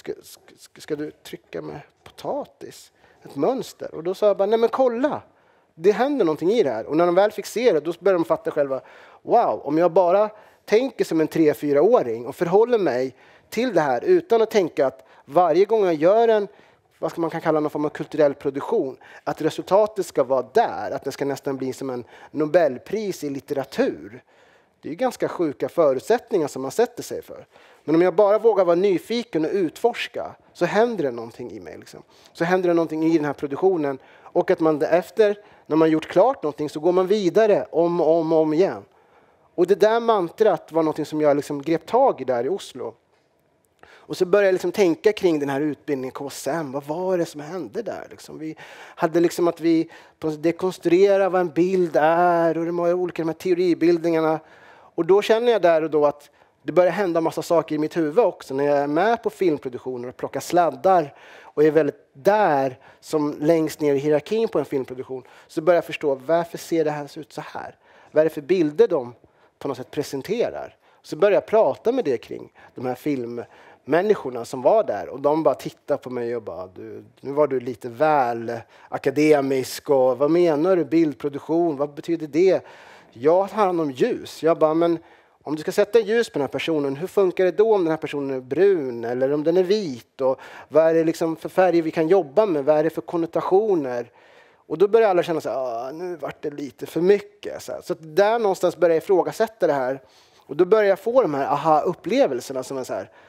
Ska du trycka med potatis? Ett mönster? Och då sa jag bara, nej men kolla. Det händer någonting i det här. Och när de väl fick se det, då börjar de fatta själva, wow, om jag bara tänker som en 3-4-åring och förhåller mig till det här utan att tänka att varje gång jag gör en, vad ska man kan kalla någon form av kulturell produktion, att resultatet ska vara där, att det ska nästan bli som en Nobelpris i litteratur. Det är ju ganska sjuka förutsättningar som man sätter sig för. Men om jag bara vågar vara nyfiken och utforska så händer det någonting i mig. Liksom. Så händer det någonting i den här produktionen och att man efter, när man gjort klart någonting så går man vidare om och om igen. Och det där mantrat var något som jag liksom grep tag i där i Oslo. Och så började jag liksom tänka kring den här utbildningen KSM. Vad var det som hände där? Liksom vi hade liksom att vi dekonstruerade vad en bild är och de har olika de här teoribildningarna. Och då känner jag där och då att det börjar hända massa saker i mitt huvud också. När jag är med på filmproduktioner och plockar sladdar och är väldigt där som längst ner i hierarkin på en filmproduktion. Så börjar jag förstå varför ser det här ut så här? Vad är det för bilder de på något sätt presenterar? Så börjar jag prata med det kring de här människorna som var där. Och de bara tittade på mig och bara, nu var du lite väl akademisk. Och vad menar du? Bildproduktion, vad betyder det? Jag har hand om ljus. Jag bara, men om du ska sätta ljus på den här personen, hur funkar det då om den här personen är brun eller om den är vit? Och vad är det liksom för färger vi kan jobba med? Vad är det för konnotationer? Och då börjar alla känna så här, nu vart det lite för mycket. Så där någonstans börjar jag ifrågasätta det här. Och då börjar jag få de här aha-upplevelserna som är så här,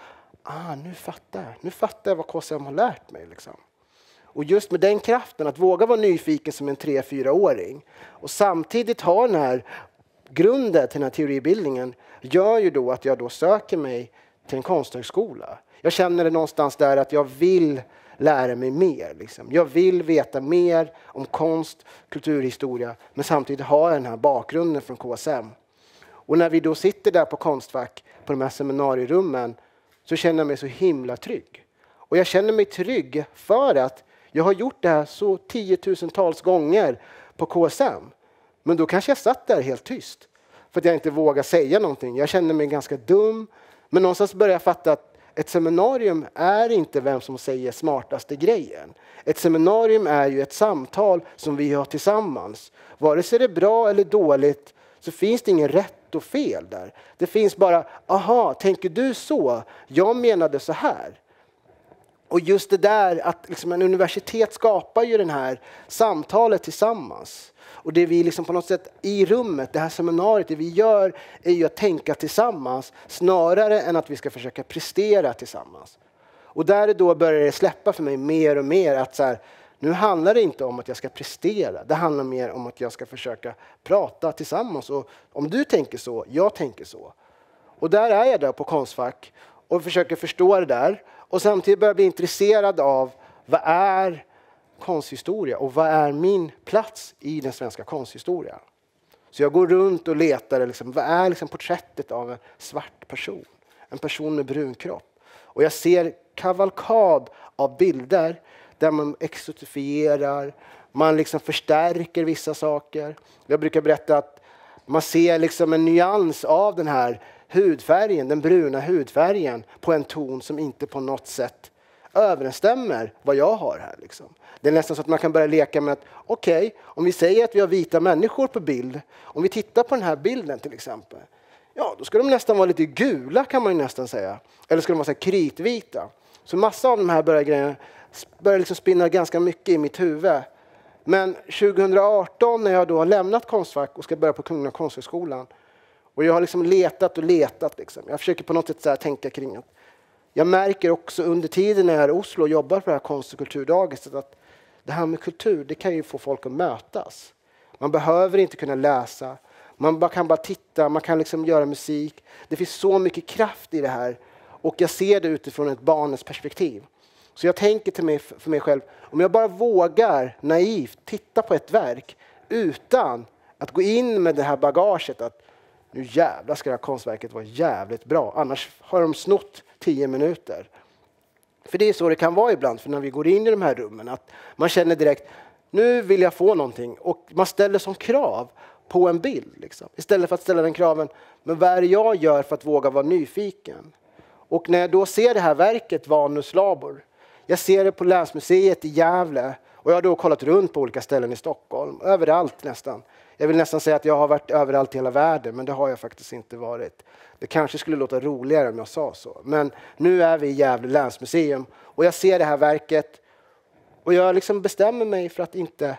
nu fattar jag vad KSM har lärt mig. Liksom. Och just med den kraften, att våga vara nyfiken som en 3-4-åring och samtidigt ha den här grunden till den här teoribildningen gör ju då att jag då söker mig till en konsthögskola. Jag känner det någonstans där att jag vill lära mig mer. Liksom. Jag vill veta mer om konst, kulturhistoria, men samtidigt ha den här bakgrunden från KSM. Och när vi då sitter där på Konstfack, på de här seminarierummen, så känner jag mig så himla trygg. Och jag känner mig trygg för att jag har gjort det här så 10 000-tals gånger på KSM. Men då kanske jag satt där helt tyst. För att jag inte vågar säga någonting. Jag känner mig ganska dum. Men någonstans börjar jag fatta att ett seminarium är inte vem som säger smartaste grejen. Ett seminarium är ju ett samtal som vi har tillsammans. Vare sig det är bra eller dåligt så finns det ingen rätt och fel där. Det finns bara, aha, tänker du så? Jag menade så här. Och just det där att liksom en universitet skapar ju det här samtalet tillsammans. Och det vi liksom på något sätt i rummet, det här seminariet, det vi gör är ju att tänka tillsammans snarare än att vi ska försöka prestera tillsammans. Och där då börjar det släppa för mig mer och mer att så här, nu handlar det inte om att jag ska prestera. Det handlar mer om att jag ska försöka prata tillsammans. Och om du tänker så, jag tänker så. Och där är jag där på Konstfack och försöker förstå det där. Och samtidigt börjar jag bli intresserad av vad är konsthistoria och vad är min plats i den svenska konsthistorien. Så jag går runt och letar, liksom, vad är liksom porträttet av en svart person? En person med brun kropp. Och jag ser kavalkad av bilder där man exotifierar, man liksom förstärker vissa saker. Jag brukar berätta att man ser liksom en nyans av den här hudfärgen, den bruna hudfärgen på en ton som inte på något sätt överensstämmer vad jag har här. Liksom. Det är nästan så att man kan börja leka med att okej, om vi säger att vi har vita människor på bild, om vi tittar på den här bilden till exempel, ja då ska de nästan vara lite gula kan man ju nästan säga. Eller ska de vara så här kritvita. Så massa av de här grejerna börjar liksom spinna ganska mycket i mitt huvud. Men 2018 när jag då har lämnat Konstfack och ska börja på Kungliga Konsthögskolan och jag har liksom letat och letat. Liksom. Jag försöker på något sätt så här tänka kring att jag märker också under tiden när jag är i Oslo och jobbar på det här konst- och kulturdaget att det här med kultur, det kan ju få folk att mötas. Man behöver inte kunna läsa, man kan bara titta, man kan liksom göra musik. Det finns så mycket kraft i det här och jag ser det utifrån ett barnets perspektiv. Så jag tänker för mig själv, om jag bara vågar naivt titta på ett verk utan att gå in med det här bagaget att nu jävlar ska det här konstverket vara jävligt bra, annars har de snott 10 minuter. För det är så det kan vara ibland, för när vi går in i de här rummen att man känner direkt, nu vill jag få någonting och man ställer som krav på en bild. Liksom. Istället för att ställa den kraven, men vad är det jag gör för att våga vara nyfiken? Och när jag då ser det här verket, Vanus Labor, jag ser det på Länsmuseet i Gävle och jag har då kollat runt på olika ställen i Stockholm, överallt nästan. Jag vill nästan säga att jag har varit överallt i hela världen, men det har jag faktiskt inte varit. Det kanske skulle låta roligare om jag sa så. Men nu är vi i Gävle Länsmuseum och jag ser det här verket och jag liksom bestämmer mig för att inte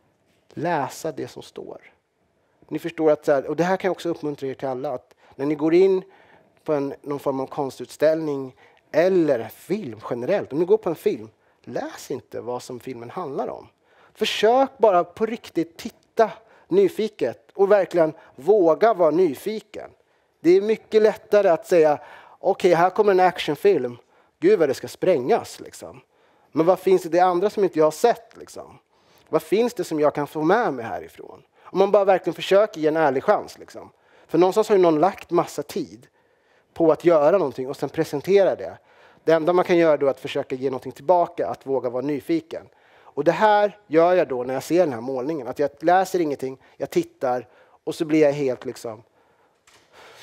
läsa det som står. Ni förstår att, och det här kan jag också uppmuntra er till alla, att när ni går in på någon form av konstutställning eller film generellt, om ni går på en film, läs inte vad som filmen handlar om. Försök bara på riktigt titta nyfiket och verkligen våga vara nyfiken. Det är mycket lättare att säga okej, här kommer en actionfilm. Gud vad det ska sprängas. Liksom. Men vad finns det andra som inte jag har sett? Liksom? Vad finns det som jag kan få med mig härifrån? Om man bara verkligen försöker ge en ärlig chans. Liksom. För någonstans har ju någon lagt massa tid på att göra någonting och sen presentera det. Det enda man kan göra då är att försöka ge någonting tillbaka, att våga vara nyfiken. Och det här gör jag då när jag ser den här målningen. Att jag läser ingenting, jag tittar och så blir jag helt liksom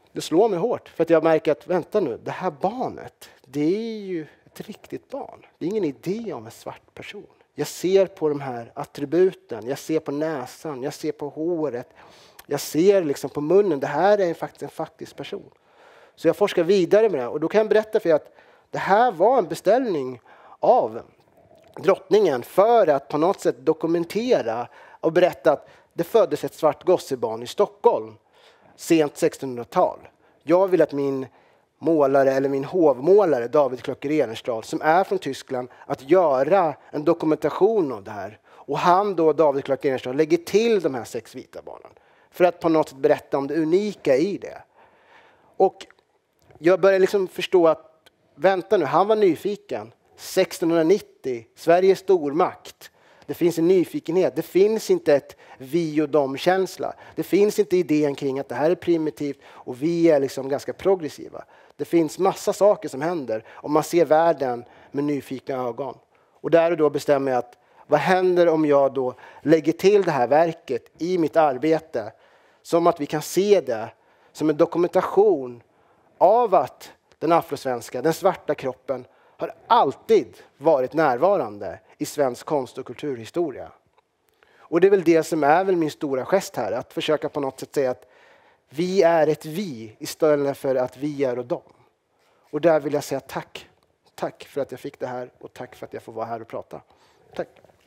Det slår mig hårt för att jag märker att vänta nu, det här barnet, det är ju ett riktigt barn. Det är ingen idé om en svart person. Jag ser på de här attributen, jag ser på näsan, jag ser på håret, jag ser liksom på munnen. Det här är faktiskt en faktisk person. Så jag forskar vidare med det och då kan jag berätta för er att det här var en beställning av drottningen för att på något sätt dokumentera och berätta att det föddes ett svart gossebarn i Stockholm sent 1600-tal. Jag vill att min målare eller min hovmålare David Klöcker-Ehrenstrahl som är från Tyskland att göra en dokumentation av det här. Och han då, David Klöcker-Ehrenstrahl, lägger till de här 6 vita barnen för att på något sätt berätta om det unika i det. Och jag börjar liksom förstå att vänta nu, han var nyfiken. 1690, Sveriges stormakt. Det finns en nyfikenhet. Det finns inte ett vi och dem-känsla. Det finns inte idén kring att det här är primitivt och vi är liksom ganska progressiva. Det finns massa saker som händer om man ser världen med nyfikna ögon. Och där och då bestämmer jag att vad händer om jag då lägger till det här verket i mitt arbete som att vi kan se det som en dokumentation av att den afrosvenska, den svarta kroppen har alltid varit närvarande i svensk konst- och kulturhistoria. Och det är väl det som är väl min stora gest här, att försöka på något sätt säga att vi är ett vi istället för att vi är och dem. Och där vill jag säga tack. Tack för att jag fick det här och tack för att jag får vara här och prata. Tack.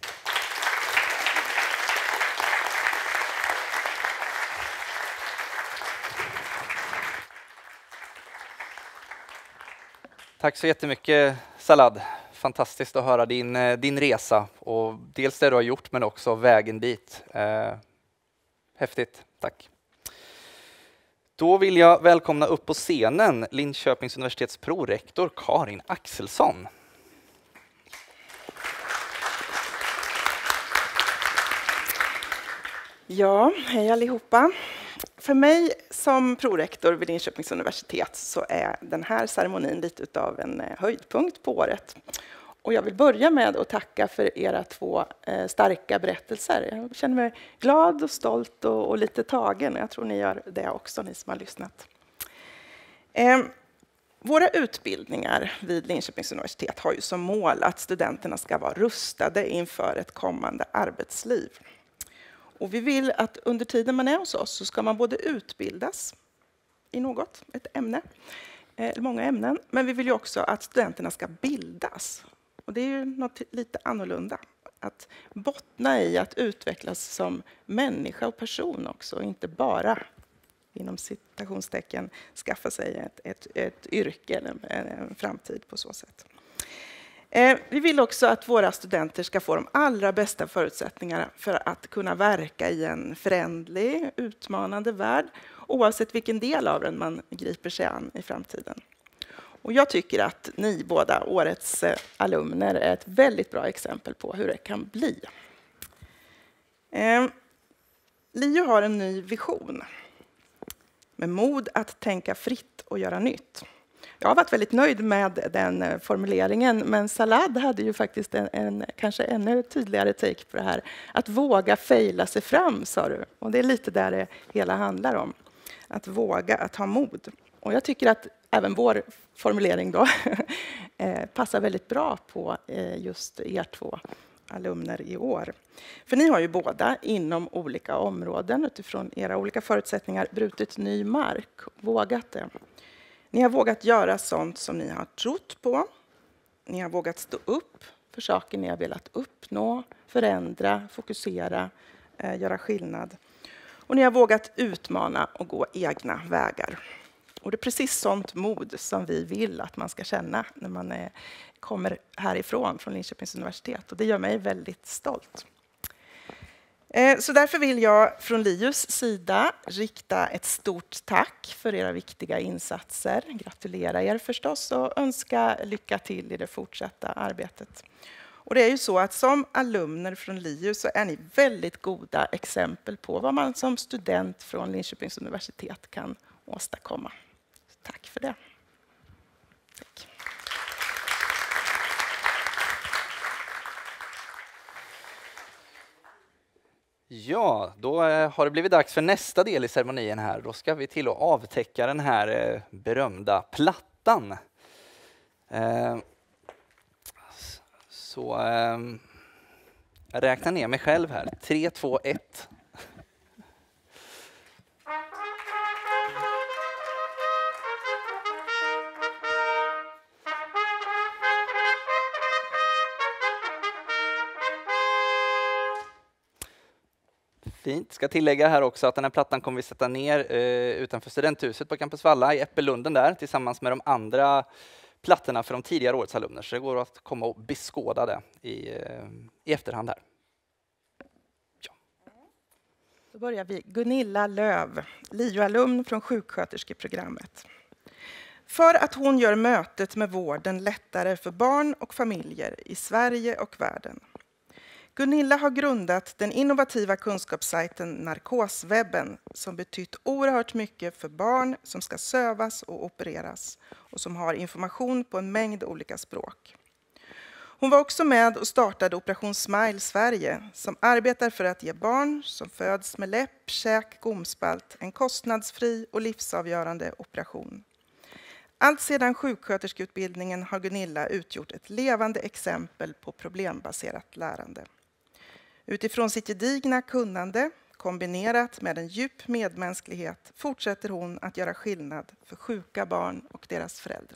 Tack så jättemycket Salad. Fantastiskt att höra din resa och dels det du har gjort men också vägen dit. Häftigt, tack. Då vill jag välkomna upp på scenen Linköpings universitets prorektor Karin Axelsson. Ja, hej allihopa. För mig som prorektor vid Linköpings universitet så är den här ceremonin lite av en höjdpunkt på året. Och jag vill börja med att tacka för era 2 starka berättelser. Jag känner mig glad och stolt och lite tagen. Jag tror ni gör det också, ni som har lyssnat. Våra utbildningar vid Linköpings universitet har ju som mål att studenterna ska vara rustade inför ett kommande arbetsliv. Och vi vill att under tiden man är hos oss så ska man både utbildas i något, ett ämne, eller många ämnen. Men vi vill ju också att studenterna ska bildas. Och det är ju något lite annorlunda. Att bottna i att utvecklas som människa och person också. Inte bara, inom citationstecken, skaffa sig ett yrke eller en framtid på så sätt. Vi vill också att våra studenter ska få de allra bästa förutsättningarna för att kunna verka i en förändlig, utmanande värld, oavsett vilken del av den man griper sig an i framtiden. Och jag tycker att ni båda, årets alumner, är ett väldigt bra exempel på hur det kan bli. LiU har en ny vision med mod att tänka fritt och göra nytt. Jag har varit väldigt nöjd med den formuleringen, men Salad hade ju faktiskt en kanske ännu tydligare take på det här. Att våga fejla sig fram, sa du. Och det är lite där det hela handlar om. Att våga, att ha mod. Och jag tycker att även vår formulering då passar väldigt bra på just er 2 alumner i år. För ni har ju båda inom olika områden utifrån era olika förutsättningar brutit ny mark, vågat det. Ni har vågat göra sånt som ni har trott på. Ni har vågat stå upp för saker ni har velat uppnå, förändra, fokusera, göra skillnad. Och ni har vågat utmana och gå egna vägar. Och det är precis sånt mod som vi vill att man ska känna när man kommer härifrån, från Linköpings universitet. Och det gör mig väldigt stolt. Så därför vill jag från LiUs sida rikta ett stort tack för era viktiga insatser. Gratulera er förstås och önska lycka till i det fortsatta arbetet. Och det är ju så att som alumner från LiU så är ni väldigt goda exempel på vad man som student från Linköpings universitet kan åstadkomma. Tack för det. Tack. Ja, då har det blivit dags för nästa del i ceremonin här. Då ska vi till att avtäcka den här berömda plattan. Så jag räknar ner mig själv här. 3, 2, 1. Fint. Ska tillägga här också att den här plattan kommer vi sätta ner utanför studenthuset på Campus Valla i Äppellunden där tillsammans med de andra plattorna för de tidigare årets alumner. Så det går att komma och beskåda det i efterhand här. Ja. Då börjar vi. Gunilla Löv, LiU-alumn från sjuksköterskeprogrammet. För att hon gör mötet med vården lättare för barn och familjer i Sverige och världen. Gunilla har grundat den innovativa kunskapssajten Narkoswebben som betytt oerhört mycket för barn som ska sövas och opereras och som har information på en mängd olika språk. Hon var också med och startade Operation Smile Sverige som arbetar för att ge barn som föds med läpp, käk, gomspalt en kostnadsfri och livsavgörande operation. Allt sedan sjuksköterskeutbildningen har Gunilla utgjort ett levande exempel på problembaserat lärande. Utifrån sitt gedigna kunnande, kombinerat med en djup medmänsklighet, fortsätter hon att göra skillnad för sjuka barn och deras föräldrar.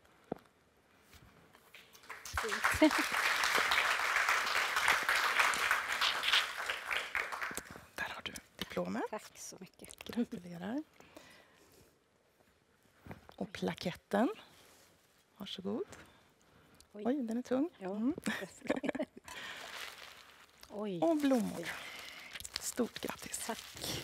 Där har du diplomet. Tack så mycket. Gratulerar. Och plaketten. Varsågod. Oj, den är tung. Ja. Oj. Och blommor. Stort grattis. Tack.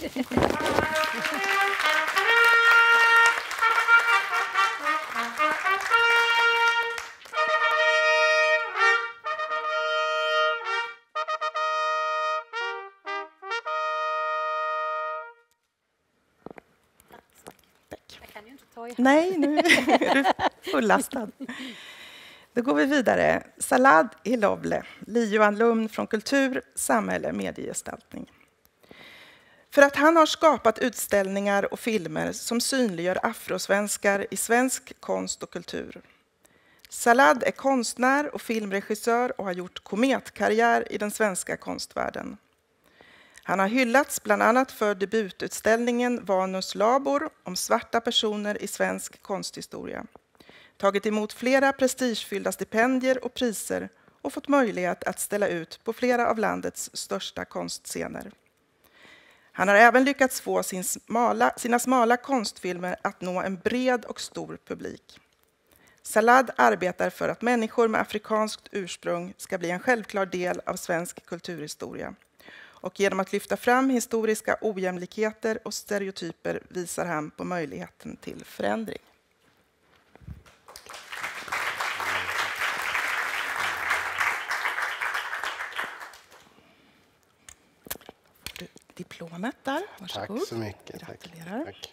Jag kan ju inte ta Nej, nu är du fullastad. Då går vi vidare. Salad Hilovle, LiU-alumn från kultur, samhälle, mediegestaltning. För att han har skapat utställningar och filmer som synliggör afrosvenskar i svensk konst och kultur. Salad är konstnär och filmregissör och har gjort kometkarriär i den svenska konstvärlden. Han har hyllats bland annat för debututställningen Vanus Labor om svarta personer i svensk konsthistoria. Tagit emot flera prestigefyllda stipendier och priser och fått möjlighet att ställa ut på flera av landets största konstscener. Han har även lyckats få sina smala konstfilmer att nå en bred och stor publik. Salad arbetar för att människor med afrikanskt ursprung ska bli en självklar del av svensk kulturhistoria. Och genom att lyfta fram historiska ojämlikheter och stereotyper visar han på möjligheten till förändring. Diplomet där. Varsågod. Tack så mycket. Gratulerar. Tack.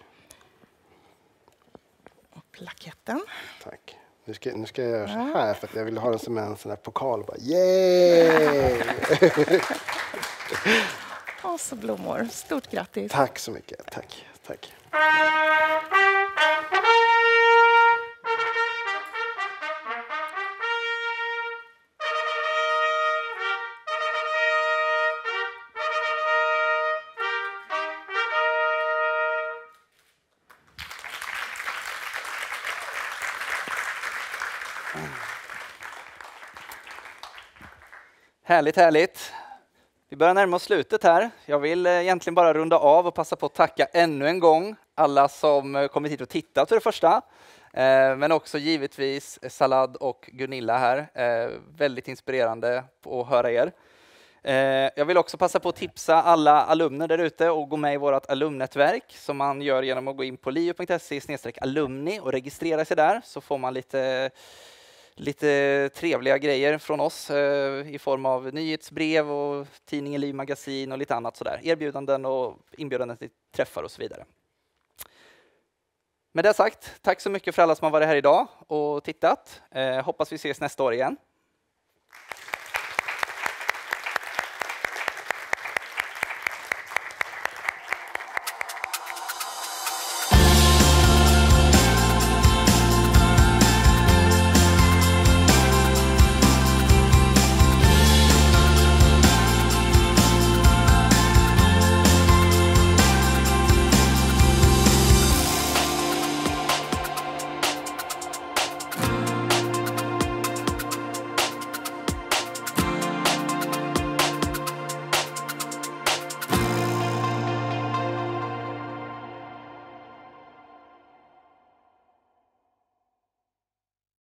Och plaketten. Tack. Nu ska jag göra så här för att jag vill ha den som en sån här pokal. Bara, yay! Och så blommor. Stort grattis. Tack så mycket. Tack. Tack. Härligt, härligt. Vi börjar närma oss slutet här. Jag vill egentligen bara runda av och passa på att tacka ännu en gång alla som kommit hit och tittat för det första. Men också givetvis Salad och Gunilla här. Väldigt inspirerande att höra er. Jag vill också passa på att tipsa alla alumner där ute och gå med i vårt alumnnätverk som man gör genom att gå in på liu.se/alumni och registrera sig där, så får man lite trevliga grejer från oss i form av nyhetsbrev och tidningen Liv magasin och lite annat sådär. Erbjudanden och inbjudanden till träffar och så vidare. Med det sagt, tack så mycket för alla som har varit här idag och tittat. Hoppas vi ses nästa år igen.